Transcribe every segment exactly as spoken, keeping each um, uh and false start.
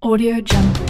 Audio Jungle।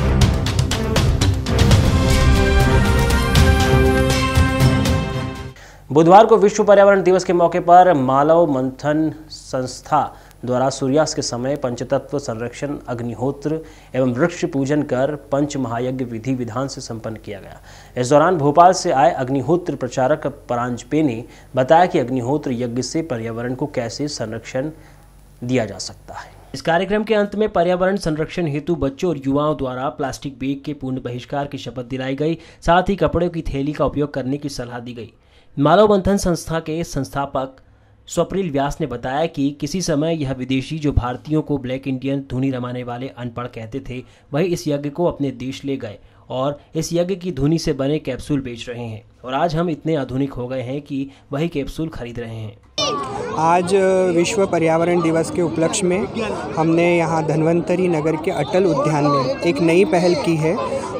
बुधवार को विश्व पर्यावरण दिवस के मौके पर मालव मंथन संस्था द्वारा सूर्यास्त के समय पंचतत्व संरक्षण, अग्निहोत्र एवं वृक्ष पूजन कर पंच महायज्ञ विधि विधान से संपन्न किया गया। इस दौरान भोपाल से आए अग्निहोत्र प्रचारक परांजपे ने बताया कि अग्निहोत्र यज्ञ से पर्यावरण को कैसे संरक्षण दिया जा सकता है। इस कार्यक्रम के अंत में पर्यावरण संरक्षण हेतु बच्चों और युवाओं द्वारा प्लास्टिक बैग के पूर्ण बहिष्कार की शपथ दिलाई गई। साथ ही कपड़े की थैली का उपयोग करने की सलाह दी गई। मालव मंथन संस्था के संस्थापक स्वप्निल व्यास ने बताया कि किसी समय यह विदेशी जो भारतीयों को ब्लैक इंडियन धुनी रमाने वाले अनपढ़ कहते थे, वही इस यज्ञ को अपने देश ले गए और इस यज्ञ की धुनी से बने कैप्सूल बेच रहे हैं। और आज हम इतने आधुनिक हो गए हैं कि वही कैप्सूल खरीद रहे हैं। आज विश्व पर्यावरण दिवस के उपलक्ष्य में हमने यहाँ धन्वंतरी नगर के अटल उद्यान में एक नई पहल की है।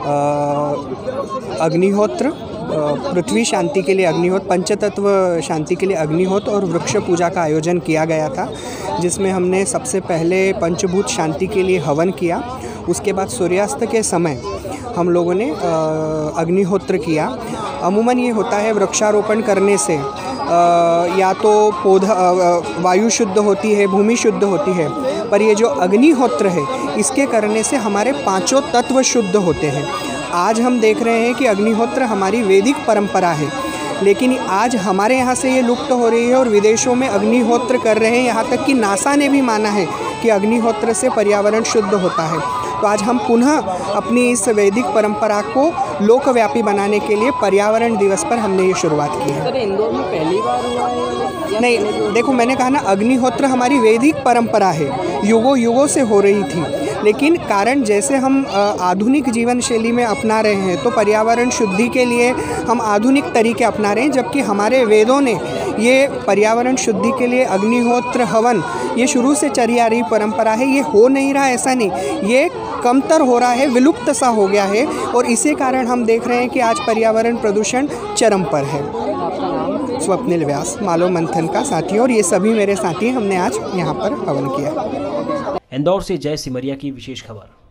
अग्निहोत्र, पृथ्वी शांति के लिए अग्निहोत्र, पंचतत्व शांति के लिए अग्निहोत्र और वृक्ष पूजा का आयोजन किया गया था, जिसमें हमने सबसे पहले पंचभूत शांति के लिए हवन किया। उसके बाद सूर्यास्त के समय हम लोगों ने अग्निहोत्र किया। अमूमन ये होता है वृक्षारोपण करने से या तो पौधा वायु शुद्ध होती है, भूमि शुद्ध होती है, पर ये जो अग्निहोत्र है इसके करने से हमारे पांचों तत्व शुद्ध होते हैं। आज हम देख रहे हैं कि अग्निहोत्र हमारी वैदिक परंपरा है, लेकिन आज हमारे यहाँ से ये लुप्त हो रही है और विदेशों में अग्निहोत्र कर रहे हैं। यहाँ तक कि नासा ने भी माना है कि अग्निहोत्र से पर्यावरण शुद्ध होता है। तो आज हम पुनः अपनी इस वैदिक परंपरा को लोकव्यापी बनाने के लिए पर्यावरण दिवस पर हमने ये शुरुआत की है। सर, इंदौर में पहली बार हुआ है? नहीं, देखो मैंने कहा ना, अग्निहोत्र हमारी वैदिक परंपरा है, युगों युगों से हो रही थी, लेकिन कारण जैसे हम आधुनिक जीवन शैली में अपना रहे हैं तो पर्यावरण शुद्धि के लिए हम आधुनिक तरीके अपना रहे हैं, जबकि हमारे वेदों ने ये पर्यावरण शुद्धि के लिए अग्निहोत्र हवन ये शुरू से चली आ रही परंपरा है। ये हो नहीं रहा, ऐसा नहीं, ये कमतर हो रहा है, विलुप्त सा हो गया है और इसी कारण हम देख रहे हैं कि आज पर्यावरण प्रदूषण चरम पर है। स्वप्निल व्यास, मालव मंथन का साथी, और ये सभी मेरे साथी, हमने आज यहाँ पर हवन किया। इंदौर से जय सिमरिया की विशेष खबर।